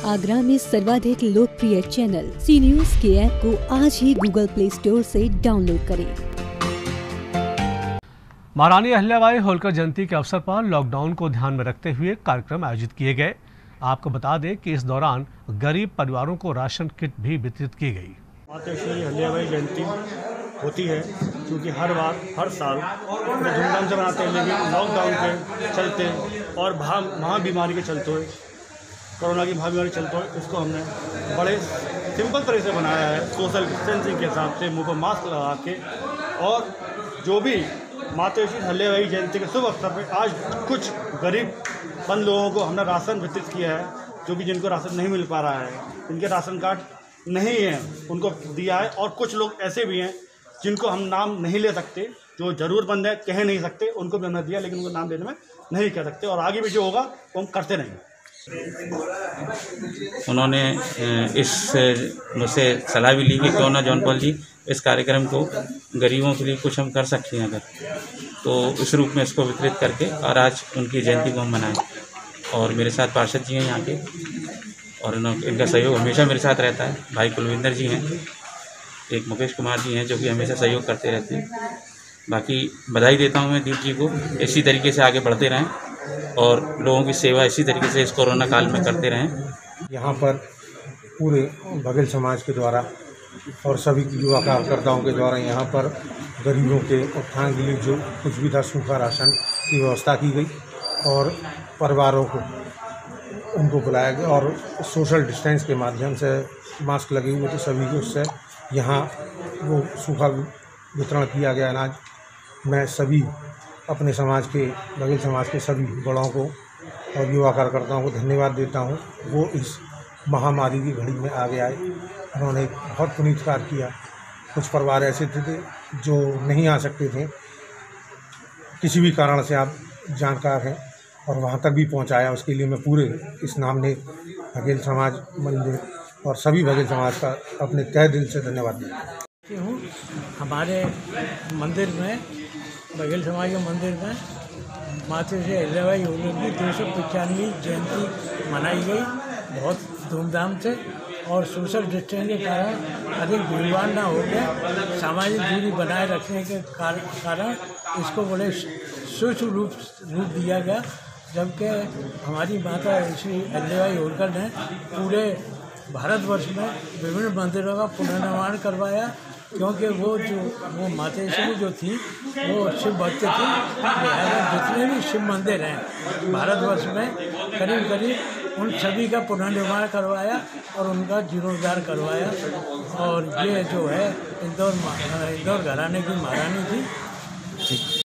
आगरा में सर्वाधिक लोकप्रिय चैनल सी न्यूज के ऐप को आज ही गूगल प्ले स्टोर से डाउनलोड करें। महारानी अहिल्याबाई होलकर जयंती के अवसर पर लॉकडाउन को ध्यान में रखते हुए कार्यक्रम आयोजित किए गए। आपको बता दें कि इस दौरान गरीब परिवारों को राशन किट भी वितरित की गई। माता श्री अहिल्याबाई जयंती होती है क्योंकि हर साल धूमधाम से मनाते हैं, लेकिन लॉकडाउन के चलते और महाबीमारी के चलते हुए, कोरोना की महाबीमारी चलते हुए, इसको हमने बड़े सिंपल तरह से बनाया है, सोशल डिस्टेंसिंग के हिसाब से, मुँह पर मास्क लगा के। और जो भी माता श्री अहिल्याबाई जयंती के शुभ अवसर पर आज कुछ गरीबमंद लोगों को हमने राशन वितरित किया है, जो कि जिनको राशन नहीं मिल पा रहा है, जिनके राशन कार्ड नहीं है, उनको दिया है। और कुछ लोग ऐसे भी हैं जिनको हम नाम नहीं ले सकते, जो ज़रूरतमंद है, कह नहीं सकते, उनको भी हमने दिया, लेकिन उनको नाम लेने में नहीं कह सकते। और आगे भी जो होगा वो हम करते रहेंगे। उन्होंने इस मुझसे सलाह भी ली कि क्यों ना जौनपाल जी इस कार्यक्रम को गरीबों के लिए कुछ हम कर सकते हैं अगर, तो इस रूप में इसको वितरित करके और आज उनकी जयंती को हम मनाएं। और मेरे साथ पार्षद जी हैं यहाँ के, और इनका सहयोग हमेशा मेरे साथ रहता है। भाई कुलविंदर जी हैं, एक मुकेश कुमार जी हैं जो कि हमेशा सहयोग करते रहते हैं। बाकी बधाई देता हूँ मैं दीप जी को, इसी तरीके से आगे बढ़ते रहें और लोगों की सेवा इसी तरीके से इस कोरोना काल में करते रहें। यहाँ पर पूरे बघेल समाज के द्वारा और सभी युवा कार्यकर्ताओं के द्वारा यहाँ पर गरीबों के उत्थान के लिए जो कुछ भी था, सूखा राशन की व्यवस्था की गई और परिवारों को उनको बुलाया गया और सोशल डिस्टेंस के माध्यम से मास्क लगे हुए थे सभी को, उससे यहाँ वो सूखा वितरण किया गया अनाज। मैं सभी अपने समाज के, बघेल समाज के सभी बड़ों को और युवा कार्यकर्ताओं को धन्यवाद देता हूँ। वो इस महामारी की घड़ी में आगे आए, उन्होंने बहुत पुनीत कार्य किया। कुछ परिवार ऐसे थे जो नहीं आ सकते थे, किसी भी कारण से आप जानकार हैं, और वहाँ तक भी पहुँचाया। उसके लिए मैं पूरे इस नामने बघेल समाज मंदिर और सभी बघेल समाज का अपने तहे दिल से धन्यवाद देता हूँ। हमारे मंदिर में, बघेल समाज के मंदिर में माता श्री अहिल्याबाई होलकर की 295वीं जयंती मनाई गई बहुत धूमधाम से, और सोशल डिस्टेंस के कारण अधिक भीड़भाड़ ना हो गया, सामाजिक दूरी बनाए रखने के कारण इसको बड़े सूक्ष्म रूप दिया गया। जबकि हमारी माता श्री अहिल्याबाई होलकर ने पूरे भारतवर्ष में विभिन्न मंदिरों का पुनर्निर्माण करवाया, क्योंकि वो मातेश्वरी जो थी वो शिव भक्त थी। लिहाजा जितने भी शिव मंदिर हैं भारतवर्ष में करीब उन सभी का पुनर्निर्माण करवाया और उनका जीर्णोद्धार करवाया। और ये जो है इंदौर घराने की महारानी थी।